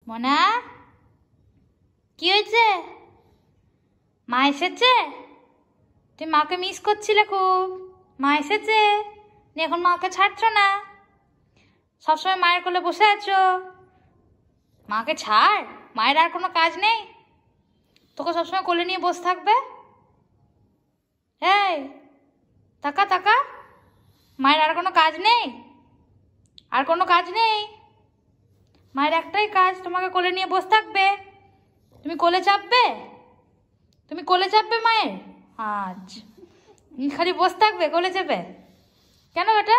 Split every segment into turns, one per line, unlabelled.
মনা, কি হয়েছে? মা এসেছে? তুই মাকে মিস করছিলে খুব। মা এসেছে, এখন মাকে ছাড়ছ না, সবসময় মায়ের কোলে বসে আছো। মাকে ছাড়, মায়ের আর কোনো কাজ নেই? তোকে সবসময় কোলে নিয়ে বসে থাকবে? এই তাকা তাকা, মায়ের আর কোনো কাজ নেই? আর কোনো কাজ নেই? মায়ের একটাই কাজ, তোমাকে কোলে নিয়ে বসে থাকবে। তুমি কোলে চাপবে? তুমি কোলে চাপবে মায়ের? আজ খালি বসে থাকবে কোলে চেপে? কেন বেটা?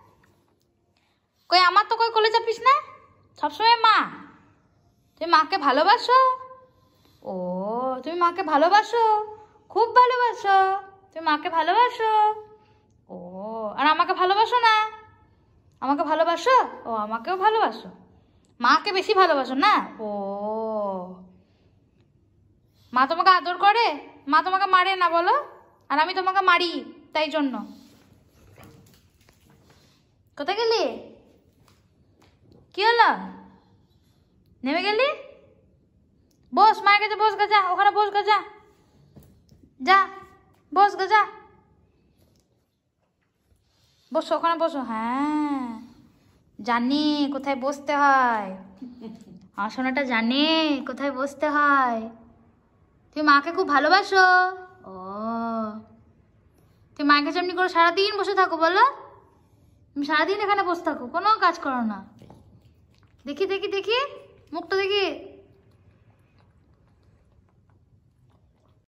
কই আমার তো কই কোলে চাপিস না, সবসময় মা। তুমি মাকে ভালোবাসো? ও, তুমি মাকে ভালোবাসো, খুব ভালোবাসো। তুমি মাকে ভালোবাসো? ও, আর আমাকে ভালোবাসো না? আমাকে ভালোবাসো? ও, আমাকেও ভালোবাসো। মাকে বেশি ভালোবাসো না? ও, মা তোমাকে আদর করে? মা তোমাকে মারে না বলো? আর আমি তোমাকে মারি, তাই জন্য। কোথায় গেলি? কি হলো? নেমে গেলি? বস, মায়ের কাছে বস গা, যা ওখানে বস গা, যা যা বস গা, যা বসো ওখানে বসো। হ্যাঁ, জানি কোথায় বসতে হয়, আমার সোনাটা জানে কোথায় বসতে হয়। তুমি মাকে খুব ভালোবাসো? ও, তুমি মায়ের কাছে এমনি করে সারাদিন বসে থাকো বলো? তুমি সারাদিন এখানে বসে থাকো, কোনো কাজ করো না? দেখি দেখি দেখি, মুখটা দেখি।